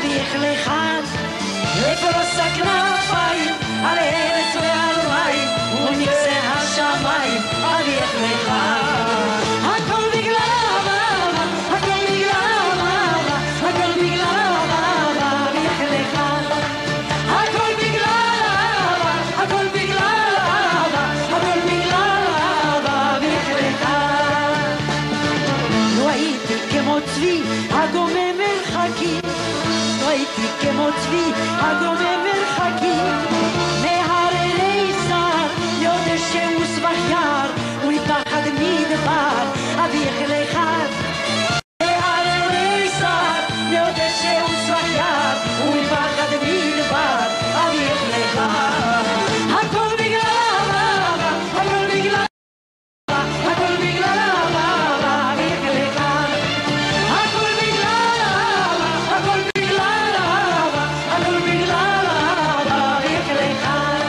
אביך לכאן, לפרוס הכנפיים על ארץ ועל מים, ונכסה השמיים, אביך לכאן. הכל בגלל אהבה, הכל בגלל אהבה, הכל בגלל אהבה, אביך לכאן. הכל בגלל אהבה, הכל בגלל אהבה, הכל בגלל אהבה, אביך לכאן. לא הייתי כמו צבי הגומם מרחקים, לא הייתי כמו צבי הגומם מרחקים, מהררי שר יודע שהוא סבך יער ומפחד מדבר אביך לכאן. מהררי שר יודע שהוא סבך יער ומפחד מדבר אביך לכאן. הכל בגלל אהבה, הכל בגלל אהבה, הכל בגלל אהבה, אביך לכאן. הכל בגלל אהבה, הכל בגלל אהבה, הכל בגלל אהבה, אביך לכאן.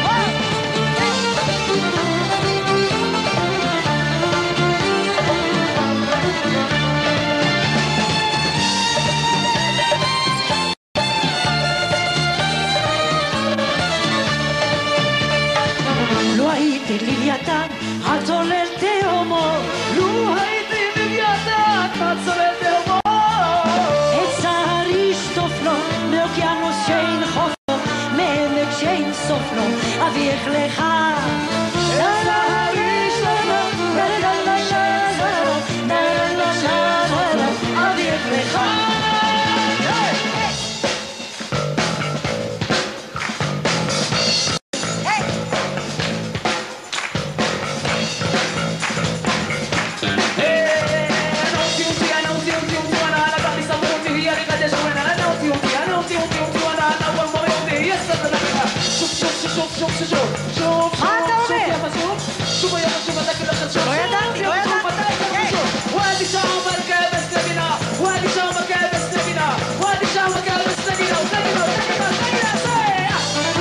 לו הייתי לוויתן הצולל תהומו, לו הייתי לוויתן הצולל תהומו, את שערי שטוף לו מאוקיינוס שאין חוף לו, מעמק שאין סוף לו, אביך לכאן. את שערי שטוף לו אביך לכאן. מה אתה אומר? לא ידעתי, לא ידעתי. وادي شعب الكابس نبينا، وادي شعب الكابس نبينا، وادي شعب الكابس نبينا، ونبينا ونبينا ونبينا صحيح.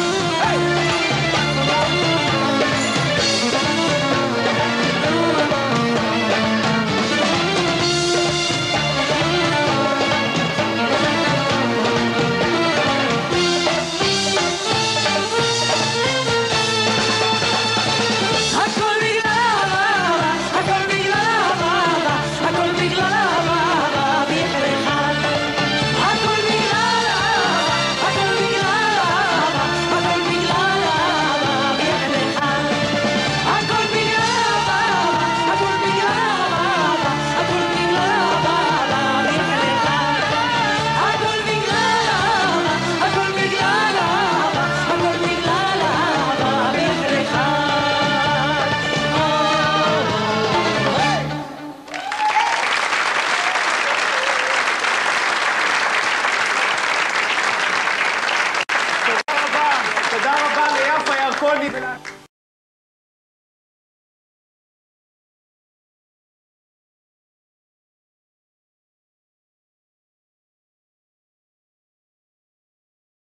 הכל בגלל אהבה, הכל בגלל אהבה, הכל בגלל אהבה, אביך לכאן. הכל בגלל אהבה, הכל בגלל אהבה, הכל בגלל אהבה, אביך לכאן. הכל בגלל אהבה, הכל בגלל אהבה, הכל בגלל אהבה, אביך לכאן. הכל בגלל אהבה, הכל בגלל אהבה, הכל בגלל אהבה, אביך לכאן. תודה רבה ליפה ירקוני.